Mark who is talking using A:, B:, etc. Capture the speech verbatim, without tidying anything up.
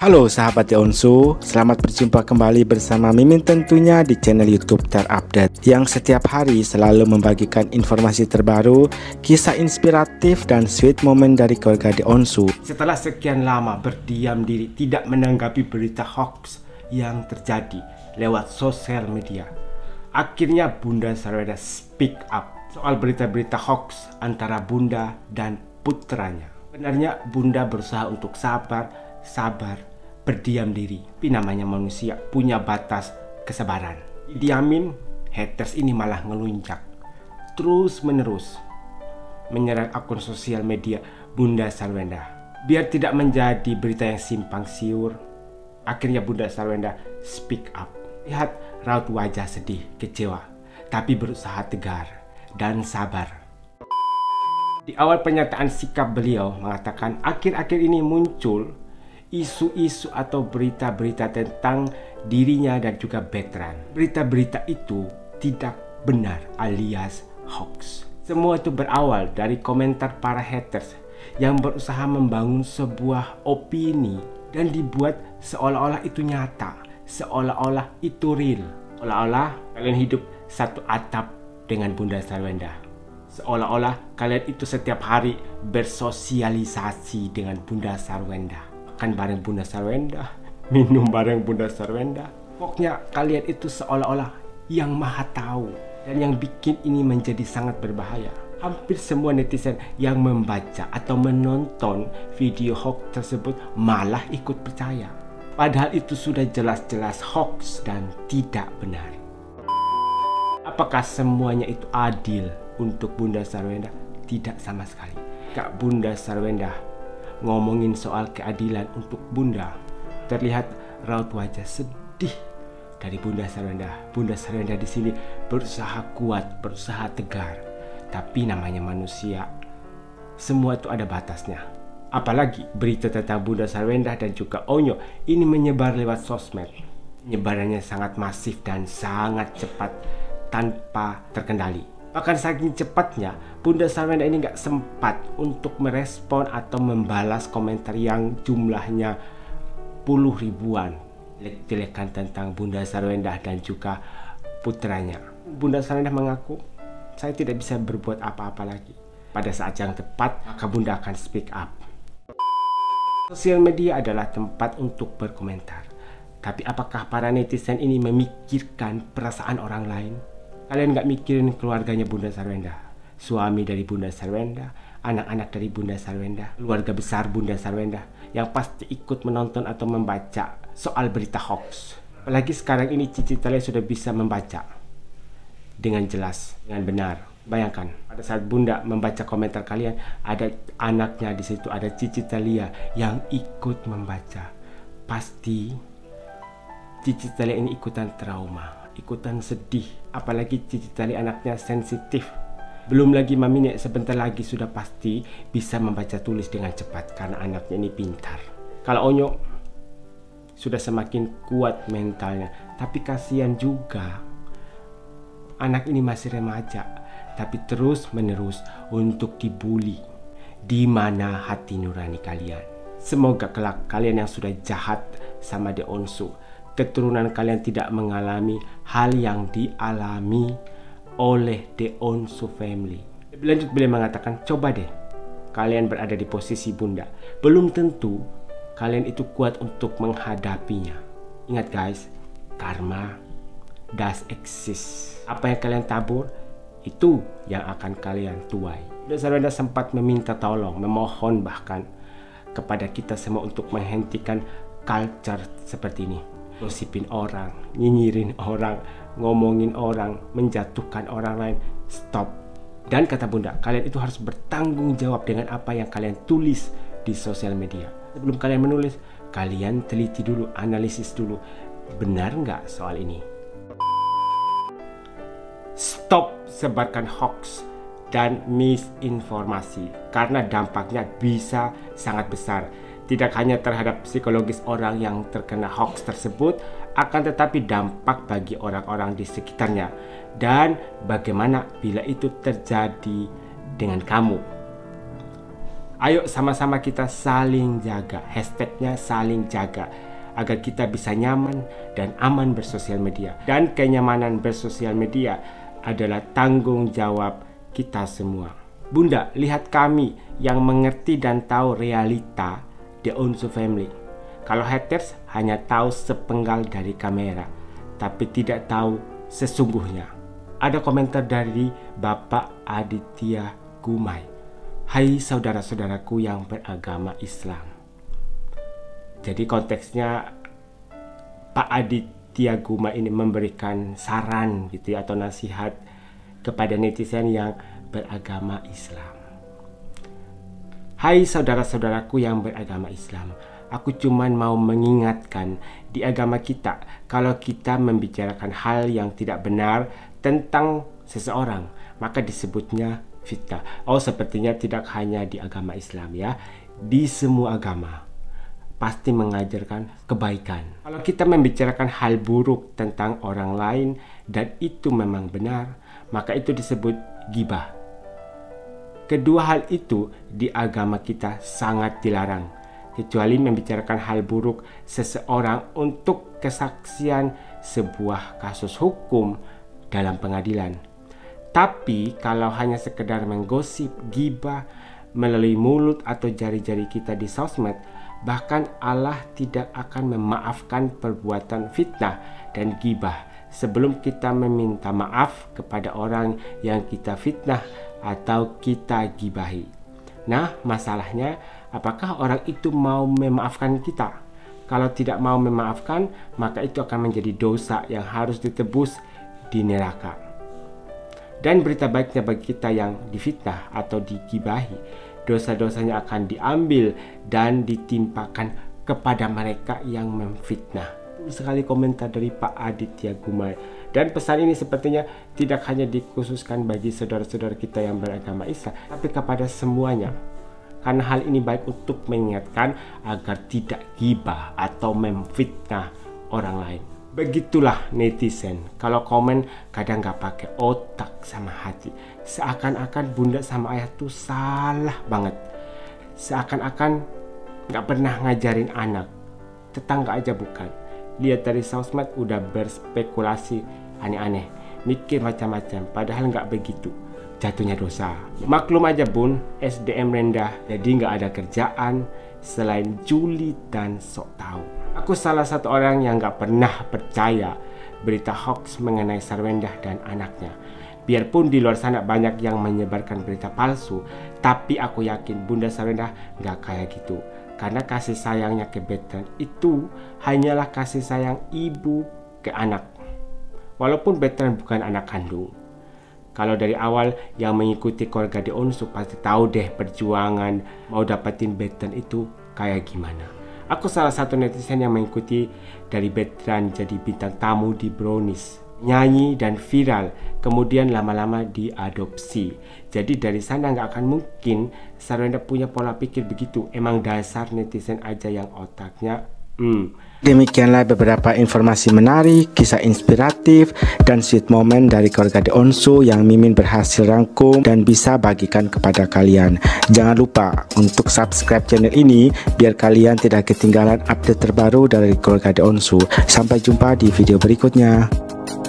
A: Halo sahabat Deonsu, selamat berjumpa kembali bersama Mimin tentunya di channel YouTube Terupdate yang setiap hari selalu membagikan informasi terbaru, kisah inspiratif dan sweet moment dari keluarga Deonsu. Setelah sekian lama berdiam diri tidak menanggapi berita hoax yang terjadi lewat sosial media, akhirnya Bunda Sarwenda speak up soal berita-berita hoax antara Bunda dan putranya. Benarnya Bunda berusaha untuk sabar, sabar, berdiam diri, tapi namanya manusia punya batas kesabaran. Diamin, haters ini malah ngelunjak terus menerus menyerang akun sosial media Bunda Sarwenda. Biar tidak menjadi berita yang simpang siur, akhirnya Bunda Sarwenda speak up. Lihat raut wajah sedih, kecewa, tapi berusaha tegar dan sabar. Di awal pernyataan sikap beliau mengatakan akhir-akhir ini muncul isu-isu atau berita-berita tentang dirinya dan juga veteran. Berita-berita itu tidak benar alias hoax. Semua itu berawal dari komentar para haters yang berusaha membangun sebuah opini dan dibuat seolah-olah itu nyata, seolah-olah itu real, seolah-olah kalian hidup satu atap dengan Bunda Sarwenda, seolah-olah kalian itu setiap hari bersosialisasi dengan Bunda Sarwenda, makan bareng Bunda Sarwenda, minum bareng Bunda Sarwenda. Pokoknya kalian itu seolah-olah yang maha tahu, dan yang bikin ini menjadi sangat berbahaya. Hampir semua netizen yang membaca atau menonton video hoax tersebut malah ikut percaya, padahal itu sudah jelas-jelas hoax dan tidak benar. Apakah semuanya itu adil untuk Bunda Sarwenda? Tidak sama sekali. Kak Bunda Sarwenda ngomongin soal keadilan untuk Bunda, terlihat raut wajah sedih dari Bunda Sarwenda. Bunda Sarwenda di sini berusaha kuat, berusaha tegar, tapi namanya manusia, semua itu ada batasnya. Apalagi berita tentang Bunda Sarwenda dan juga Onyo ini menyebar lewat sosmed. Penyebarannya sangat masif dan sangat cepat tanpa terkendali. Bahkan saking cepatnya, Bunda Sarwenda ini nggak sempat untuk merespon atau membalas komentar yang jumlahnya puluh ribuan jelek-jelekan tentang Bunda Sarwenda dan juga putranya. Bunda Sarwenda mengaku, saya tidak bisa berbuat apa-apa lagi. Pada saat yang tepat, maka Bunda akan speak up. Sosial media adalah tempat untuk berkomentar. Tapi apakah para netizen ini memikirkan perasaan orang lain? Kalian gak mikirin keluarganya Bunda Sarwenda, suami dari Bunda Sarwenda, anak-anak dari Bunda Sarwenda, keluarga besar Bunda Sarwenda yang pasti ikut menonton atau membaca soal berita hoax. Apalagi sekarang ini Cici Thalia sudah bisa membaca dengan jelas, dengan benar. Bayangkan pada saat Bunda membaca komentar kalian, ada anaknya di situ, ada Cici Thalia yang ikut membaca. Pasti Cici Thalia ini ikutan trauma, ikutan sedih. Apalagi Cici Thalia anaknya sensitif. Belum lagi Mami Nek sebentar lagi sudah pasti bisa membaca tulis dengan cepat karena anaknya ini pintar. Kalau Onyo sudah semakin kuat mentalnya, tapi kasihan juga anak ini masih remaja, tapi terus menerus untuk dibully. Di mana hati nurani kalian? Semoga kelak kalian yang sudah jahat sama Deonsu, keturunan kalian tidak mengalami hal yang dialami oleh Deonsu family. Lebih lanjut beliau mengatakan, coba deh kalian berada di posisi Bunda, belum tentu kalian itu kuat untuk menghadapinya. Ingat guys, karma does exist. Apa yang kalian tabur, itu yang akan kalian tuai. Bunda Sarwenda sempat meminta tolong, memohon bahkan kepada kita semua untuk menghentikan culture seperti ini. Gosipin orang, nyinyirin orang, ngomongin orang, menjatuhkan orang lain. Stop. Dan kata Bunda, kalian itu harus bertanggung jawab dengan apa yang kalian tulis di sosial media. Sebelum kalian menulis, kalian teliti dulu, analisis dulu, benar nggak soal ini. Stop sebarkan hoax dan misinformasi, karena dampaknya bisa sangat besar. Tidak hanya terhadap psikologis orang yang terkena hoax tersebut, akan tetapi dampak bagi orang-orang di sekitarnya. Dan bagaimana bila itu terjadi dengan kamu? Ayo sama-sama kita saling jaga, hashtagnya saling jaga, agar kita bisa nyaman dan aman bersosial media. Dan kenyamanan bersosial media adalah tanggung jawab kita semua. Bunda, lihat kami yang mengerti dan tahu realita The Onsu Family. Kalau haters hanya tahu sepenggal dari kamera, tapi tidak tahu sesungguhnya. Ada komentar dari Bapak Aditya Gumai. Hai saudara-saudaraku yang beragama Islam. Jadi konteksnya Pak Aditya Gumai ini memberikan saran gitu ya, atau nasihat kepada netizen yang beragama Islam. Hai saudara-saudaraku yang beragama Islam, aku cuman mau mengingatkan di agama kita, kalau kita membicarakan hal yang tidak benar tentang seseorang, maka disebutnya fitnah. Oh, sepertinya tidak hanya di agama Islam ya, di semua agama pasti mengajarkan kebaikan. Kalau kita membicarakan hal buruk tentang orang lain dan itu memang benar, maka itu disebut ghibah. Kedua hal itu di agama kita sangat dilarang, kecuali membicarakan hal buruk seseorang untuk kesaksian sebuah kasus hukum dalam pengadilan. Tapi kalau hanya sekedar menggosip, ghibah melalui mulut atau jari-jari kita di sosmed, bahkan Allah tidak akan memaafkan perbuatan fitnah dan ghibah sebelum kita meminta maaf kepada orang yang kita fitnah atau kita ghibahi. Nah, masalahnya apakah orang itu mau memaafkan kita? Kalau tidak mau memaafkan, maka itu akan menjadi dosa yang harus ditebus di neraka. Dan berita baiknya bagi kita yang difitnah atau digibahi, dosa-dosanya akan diambil dan ditimpakan kepada mereka yang memfitnah. Sekali komentar dari Pak Aditya Gumai. Dan pesan ini sepertinya tidak hanya dikhususkan bagi saudara-saudara kita yang beragama Islam, tapi kepada semuanya. Karena hal ini baik untuk mengingatkan agar tidak ghibah atau memfitnah orang lain. Begitulah netizen, kalau komen kadang gak pakai otak sama hati. Seakan-akan bunda sama ayah tuh salah banget. Seakan-akan gak pernah ngajarin anak. Tetangga aja bukan. Lihat dari sosmed udah berspekulasi aneh-aneh, mikir macam-macam, padahal gak begitu. Jatuhnya dosa. Maklum aja bun, S D M rendah, jadi gak ada kerjaan selain juli dan sok tahu. Aku salah satu orang yang gak pernah percaya berita hoax mengenai Sarwendah dan anaknya. Biarpun di luar sana banyak yang menyebarkan berita palsu, tapi aku yakin Bunda Sarwendah gak kayak gitu. Karena kasih sayangnya ke Betran itu hanyalah kasih sayang ibu ke anak. Walaupun Betran bukan anak kandung. Kalau dari awal yang mengikuti keluarga The Onsu pasti tahu deh perjuangan mau dapetin Betran itu kayak gimana. Aku salah satu netizen yang mengikuti dari Betran jadi bintang tamu di Brownies, nyanyi dan viral, kemudian lama-lama diadopsi. Jadi dari sana nggak akan mungkin Sarwendah punya pola pikir begitu. Emang dasar netizen aja yang otaknya hmm.
B: Demikianlah beberapa informasi menarik, kisah inspiratif, dan sweet moment dari keluarga The Onsu yang Mimin berhasil rangkum dan bisa bagikan kepada kalian. Jangan lupa untuk subscribe channel ini biar kalian tidak ketinggalan update terbaru dari keluarga The Onsu. Sampai jumpa di video berikutnya.